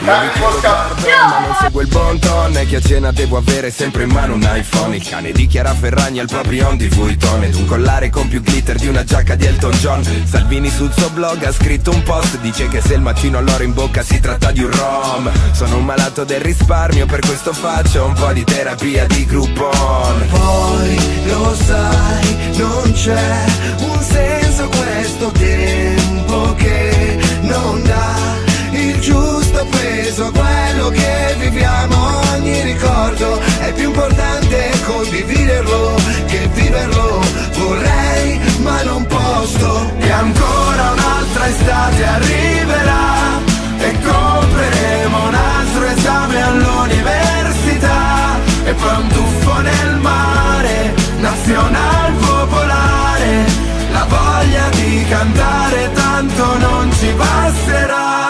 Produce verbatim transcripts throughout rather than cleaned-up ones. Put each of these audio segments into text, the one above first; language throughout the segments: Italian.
Ma non segue il bon ton e che a cena devo avere sempre in mano un iPhone. Il cane di Chiara Ferragni al proprio on di Vuitton ed un collare con più glitter di una giacca di Elton John. Salvini sul suo blog ha scritto un post, dice che se il mattino ho l'oro in bocca si tratta di un rom. Sono un malato del risparmio, per questo faccio un po' di terapia di Groupon. Poi lo sai, non c'è un senso questo tempo che non dà il giusto peso a quello che viviamo. Ogni ricordo è più importante condividerlo che viverlo. Vorrei ma non posso. E ancora un'altra estate arriverà e compreremo un altro esame all'università e poi un tuffo nel mare, nazional popolare. La voglia di cantare tanto non ci basterà.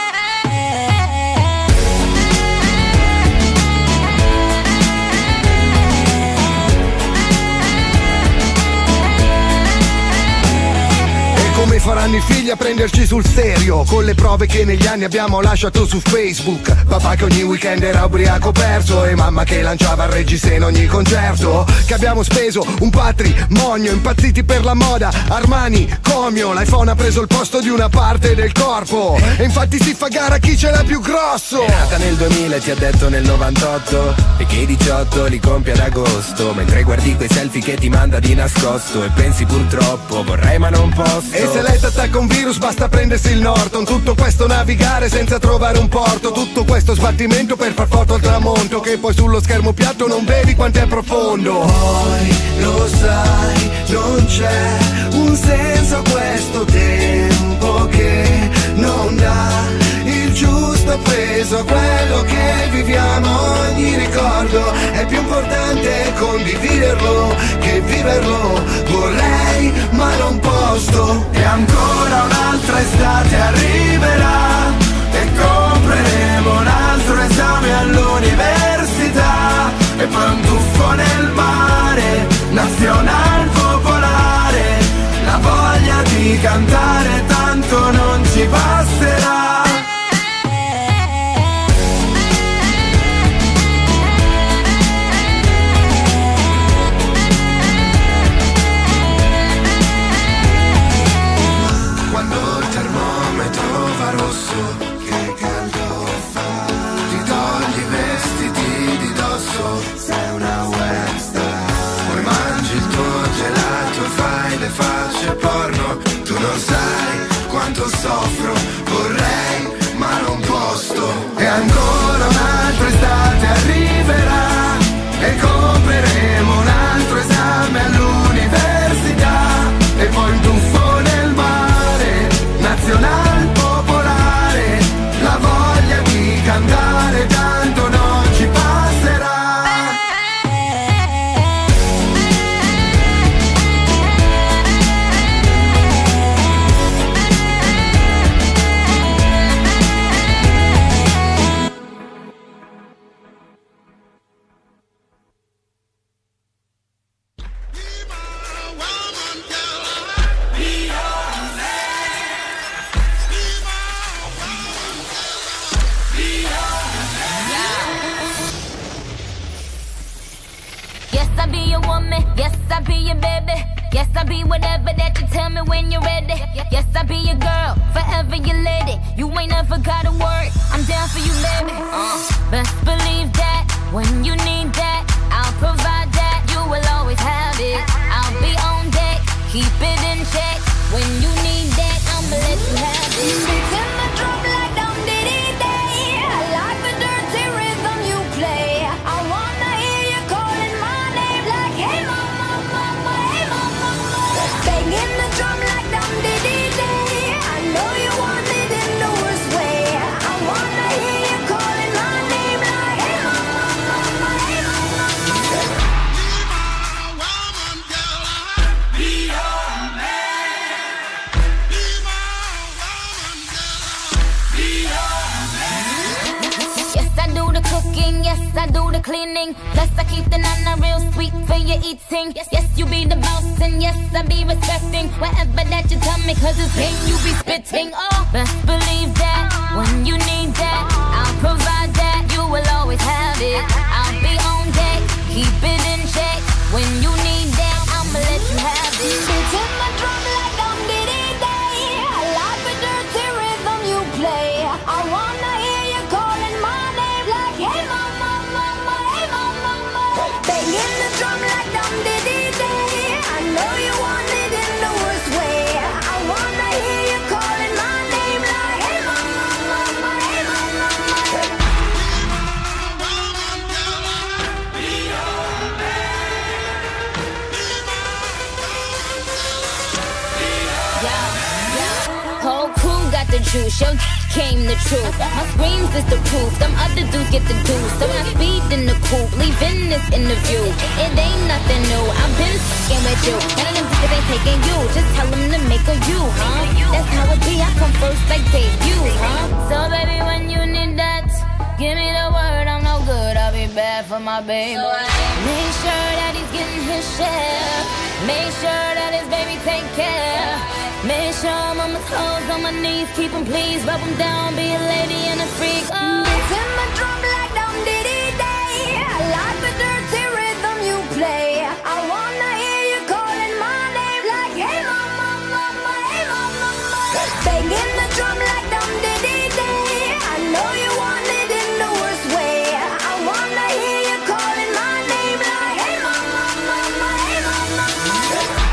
Come faranno i figli a prenderci sul serio, con le prove che negli anni abbiamo lasciato su Facebook. Papà che ogni weekend era ubriaco perso e mamma che lanciava il reggiseno in ogni concerto. Che abbiamo speso un patrimonio, impazziti per la moda, Armani, Comio. L'iPhone ha preso il posto di una parte del corpo e infatti si fa gara chi ce l'ha più grosso. È nata nel duemila e ti ha detto nel novantotto e che i diciotto li compie ad agosto, mentre guardi quei selfie che ti manda di nascosto e pensi purtroppo vorrei ma non posso. E se lei t'attacca un virus basta prendersi il Norton. Tutto questo navigare senza trovare un porto, tutto questo sbattimento per far foto al tramonto che poi sullo schermo piatto non vedi quanto è profondo. Poi lo sai, non c'è un senso a questo tempo che non dà il giusto peso a quello che viviamo. Ogni ricordo è più importante condividerlo che viverlo. Vorrei ma non posso. E ancora un'altra estate arriverà e compreremo un altro esame all'università e poi un tuffo nel mare, nazional popolare. La voglia di cantare tanto non ci basterà. Che caldo fa, ti togli i vestiti di dosso, sei una webstar. Poi mangi il tuo gelato, fai le facce porno. Tu non sai quanto soffro, vorrei ma non posso. E ancora un'altra estate arriverà e compreremo un altro esame all'università e poi un tuffo nel mare, nazional popolare. La voglia di cantare tanto non ci passerà. Yes, I'll be your woman. Yes, I'll be your baby. Yes, I'll be whatever that you tell me when you're ready. Yes, I'll be your girl, forever your lady. You ain't never gotta worry, I'm down for you, baby. Uh, best believe that when you need that, I'll provide that. You will always have it. I'll be on deck, keep it in check. When you need that, I'ma let you have it. Beating the drum like dum diddy day. I like the dirty rhythm you play. I wanna hear you calling my name like hey mama, mama, hey mama, mama. Banging the drum like dum diddy day. I know you want it in the worst way. I wanna hear you calling my name like hey mama, mama, hey mama, mama. Be your man. Be my woman, girl. Be your man. Yes, I do the cooking. Yes, I do the cleaning. Plus, I keep the nana real sweet for your eating. Yes, yes, you be the boss, and yes, I be respecting whatever that you tell me, cause it's game you be spitting. Oh, best believe that when you need that, I'll keep it in check. When you need that, I'ma let you have it. Beats in my drum like I'm Diddy Day. I like the dirty rhythm you play. I wanna hear you calling my name like, hey mama, mama, hey mama, mama. Banging the drum like I'm Diddy Day. I know you want it in the worst way. I wanna hear you calling my name like, hey mama, mama, hey mama, mama. Whole crew got the juice, yo came the truth. My screams is the proof, them other dudes get the deuce. So when I speed in the coupe, leaving this interview, it ain't nothing new, I've been f***ing with you. None of them niggas ain't taking you, just tell them to make a you, huh? That's how it be, I come first like debut, huh? So baby, when you need that, give me the word, I'm no good, I'll be bad for my baby. So make sure that he's getting his share, make sure that his baby take care. Make sure I'm on my toes, on my knees, keep him please, rub him down, be a lady and a freak. Oh. Beats in my drum like I'm Diddy Day. I like the dirty rhythm you play. I wanna hear you calling my name like, hey mama, mama, hey mama, mama. Banging the drum like I'm Diddy Day. I know you want it in the worst way. I wanna hear you calling my name like, hey mama, mama, hey mama, mama.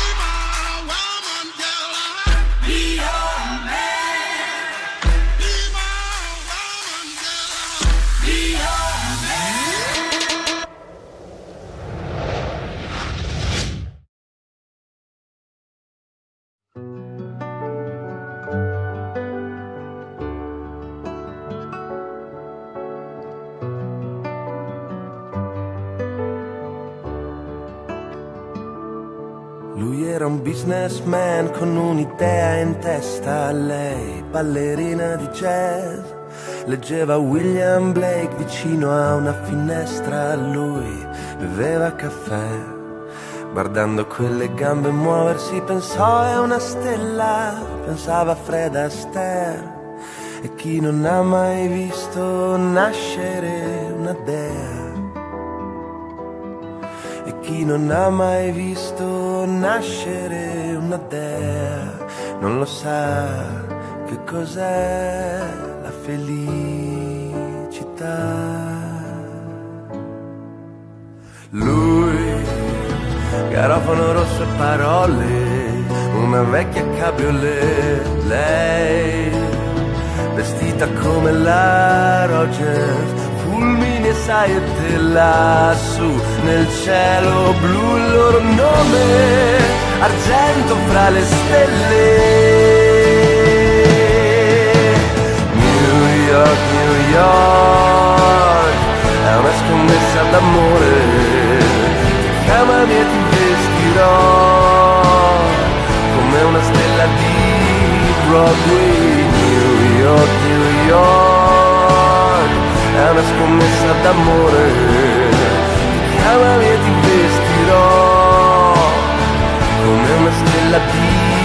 Lui era un businessman con un'idea in testa, lei ballerina di jazz. Leggeva William Blake vicino a una finestra, lui beveva caffè. Guardando quelle gambe muoversi pensò è una stella, pensava a Fred Astaire. E chi non ha mai visto nascere una dea? E chi non ha mai visto nascere una dea non lo sa che cos'è la felicità. Lui, garofano rosso e parole, una vecchia cabriolet. Lei, vestita come la Rogers, fulmini e saette lassù nel cielo blu, il loro nome argento fra le stelle. New York, New York, è una scommessa d'amore, chiamami e ti vestirò come una stella di Broadway. New York, New York, è una scommessa d'amore, chiamami e ti vestirò come una stella di.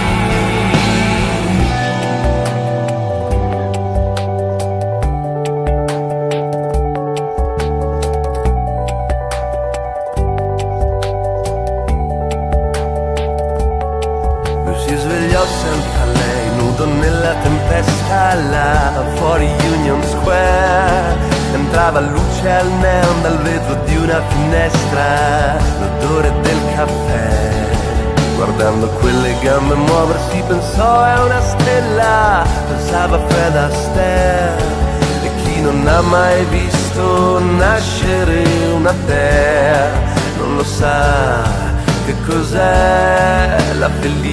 Lui si svegliò senza lei, nudo nella tempesta, là fuori Union Square. Entrava luce al neon dal vetro di una finestra, l'odore del caffè. Guardando quelle gambe muoversi pensò è una stella, pensava a Fred Astaire. E chi non ha mai visto nascere una dea non lo sa che cos'è la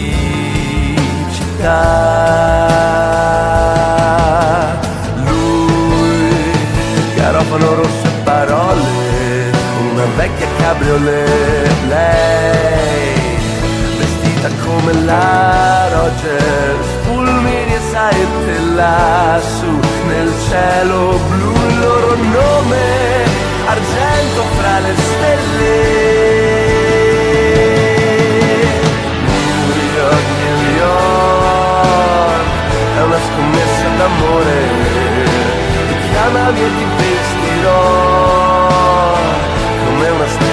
felicità. Garofano rosso e parole, una vecchia cabriolet. Lei, vestita come la Rogers, fulmini e saette lassù nel cielo blu, il loro nome argento fra le stelle. New York, New York, è una scommessa d'amore, chiamami e ti vestirò come una stella.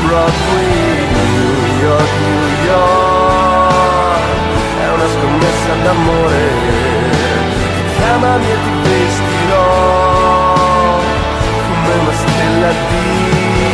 Broadway, New York, New York, è una scommessa d'amore, chiamami e ti vestirò come una stella di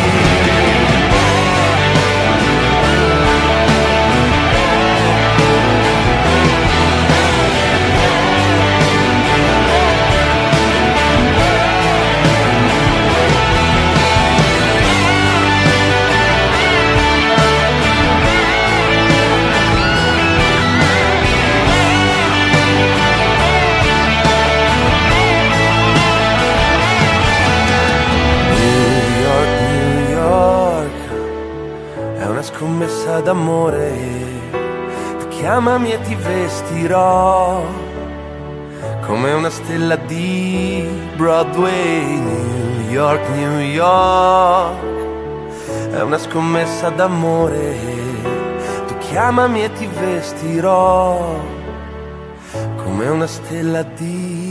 scommessa d'amore, chiamami e ti vestirò come una stella di Broadway, New York, New York, è una scommessa d'amore, tu chiamami e ti vestirò come una stella di